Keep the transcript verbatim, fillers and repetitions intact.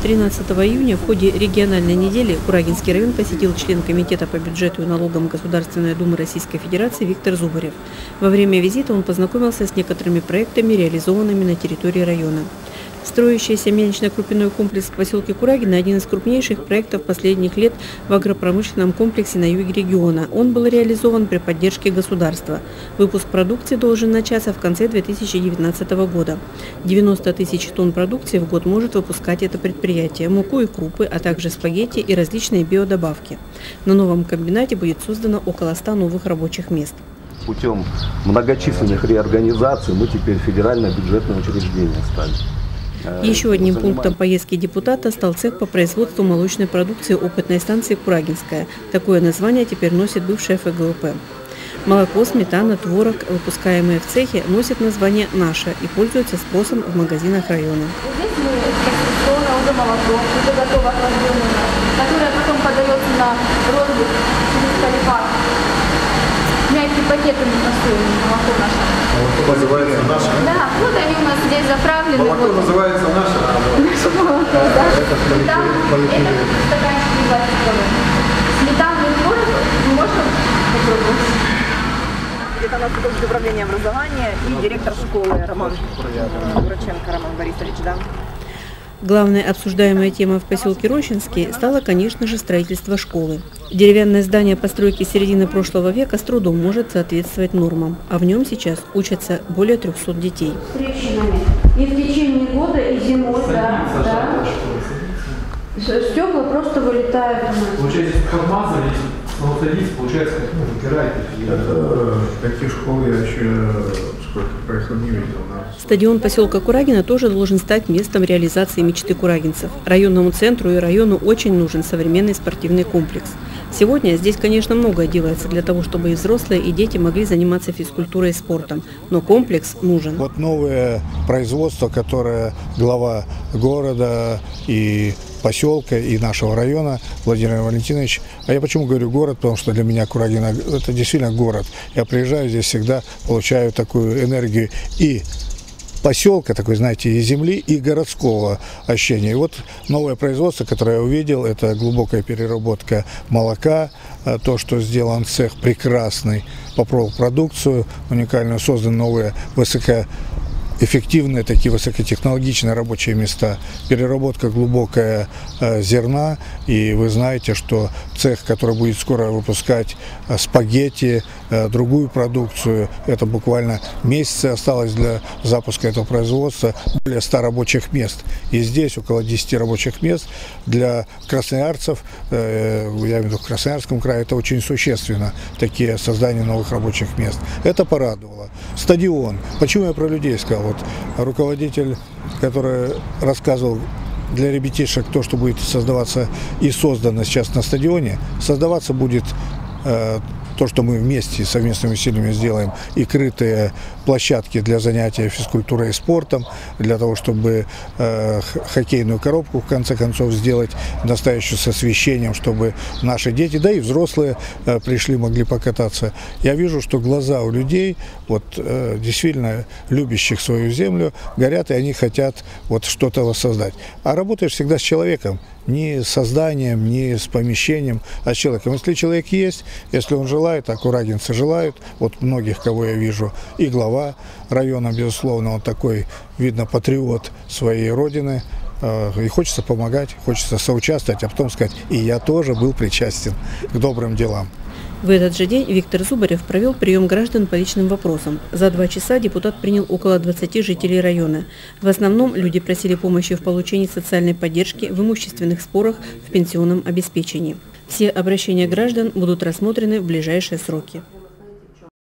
тринадцатого июня в ходе региональной недели Курагинский район посетил член Комитета по бюджету и налогам Государственной Думы Российской Федерации Виктор Зубарев. Во время визита он познакомился с некоторыми проектами, реализованными на территории района. Строящийся мельнично-крупяной комплекс в поселке Курагино – один из крупнейших проектов последних лет в агропромышленном комплексе на юге региона. Он был реализован при поддержке государства. Выпуск продукции должен начаться в конце две тысячи девятнадцатого года. девяносто тысяч тонн продукции в год может выпускать это предприятие – муку и крупы, а также спагетти и различные биодобавки. На новом комбинате будет создано около ста новых рабочих мест. Путем многочисленных реорганизаций мы теперь федеральное бюджетное учреждение стали. Еще одним пунктом поездки депутата стал цех по производству молочной продукции опытной станции «Курагинская». Такое название теперь носит бывшая эф гэ о пэ. Молоко, сметана, творог, выпускаемые в цехе, носят название «Наше» и пользуются спросом в магазинах района. Здесь мы уже молоко, уже готово охлажденное, которое потом подается на розлив через Калифат. Мягкие пакеты настроены, молоко наше. Молоко называется «Наше»? Да, вот они у нас здесь заправлены. Молоко вот называется «Наше», а молоко, да. Сметана, это стаканчики пластиковые. Сметану и творог можно попробовать. Это у нас художественное управление образования и директор школы Роман Гураченко Роман Борисович, да. Главной обсуждаемой темой в поселке Рощинский стало, конечно же, строительство школы. Деревянное здание постройки середины прошлого века с трудом может соответствовать нормам, а в нем сейчас учатся более трёхсот детей. Трещинами. И в течение года, и зимой, да, да. Стекла просто вылетают. Получается, подмазали, садись, получается, как ну, выпираете. Такие школы я еще сколько проехал не видел. Стадион поселка Курагино тоже должен стать местом реализации мечты курагинцев. Районному центру и району очень нужен современный спортивный комплекс. Сегодня здесь, конечно, многое делается для того, чтобы и взрослые, и дети могли заниматься физкультурой и спортом. Но комплекс нужен. Вот новое производство, которое глава города и поселка и нашего района Владимир Валентинович. А я почему говорю город, потому что для меня Курагино это действительно город. Я приезжаю здесь всегда, получаю такую энергию и поселка, такой, знаете, и земли, и городского ощущения. И вот новое производство, которое я увидел, это глубокая переработка молока, то, что сделан цех прекрасный, попробовал продукцию уникальную, созданы новые высоко эффективные, такие высокотехнологичные рабочие места, переработка глубокая э, зерна, и вы знаете, что цех, который будет скоро выпускать э, спагетти, э, другую продукцию, это буквально месяцы осталось для запуска этого производства, более ста рабочих мест. И здесь около десяти рабочих мест для красноярцев, э, я имею в виду в Красноярском крае, это очень существенно, такие создания новых рабочих мест. Это порадовало. Стадион. Почему я про людей сказал? Вот руководитель, который рассказывал для ребятишек то, что будет создаваться и создано сейчас на стадионе, создаваться будет э, то, что мы вместе совместными усилиями сделаем, и крытые площадки для занятия физкультурой и спортом, для того, чтобы э, хоккейную коробку в конце концов сделать настоящую с освещением, чтобы наши дети, да и взрослые э, пришли, могли покататься. Я вижу, что глаза у людей, вот э, действительно любящих свою землю, горят, и они хотят вот что-то воссоздать. А работаешь всегда с человеком, не с созданием, не с помещением, а с человеком. Если человек есть, если он желает, а курагинцы желают, вот многих, кого я вижу, и глава района, безусловно, он такой, видно, патриот своей родины, и хочется помогать, хочется соучаствовать, а потом сказать, и я тоже был причастен к добрым делам. В этот же день Виктор Зубарев провел прием граждан по личным вопросам. За два часа депутат принял около двадцати жителей района. В основном люди просили помощи в получении социальной поддержки, в имущественных спорах, в пенсионном обеспечении. Все обращения граждан будут рассмотрены в ближайшие сроки.